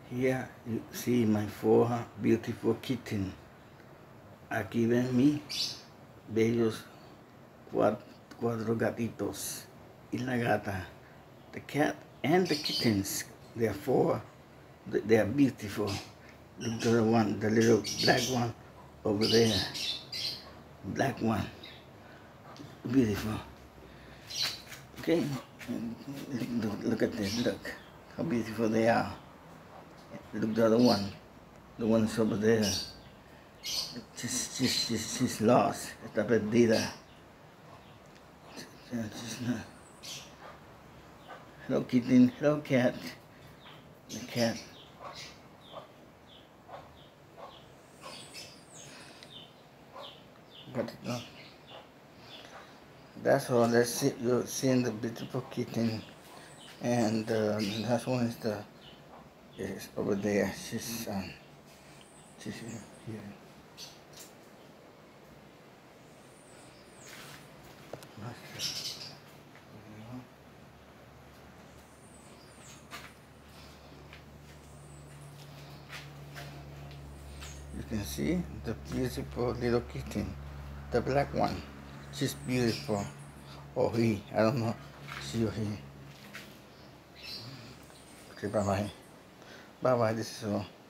Here you see my four beautiful kittens. Aquí ven mi bellos cuatro gatitos y la gata. The cat and the kittens. They are four. They are beautiful. Look at the one, the little black one over there. Black one. Beautiful. Okay, look at this. Look how beautiful they are. Look at the other one. The one's over there. She's lost. Está perdida. She's not. Hello, kitten. Hello, cat. The cat. Got it now. That's all. Let's see. You're seeing the beautiful kitten, and that one is over there. She's here. You can see the beautiful little kitten, the black one. She's beautiful. Or he, I don't know, she or he. Okay, bye-bye. Bye-bye, this is all.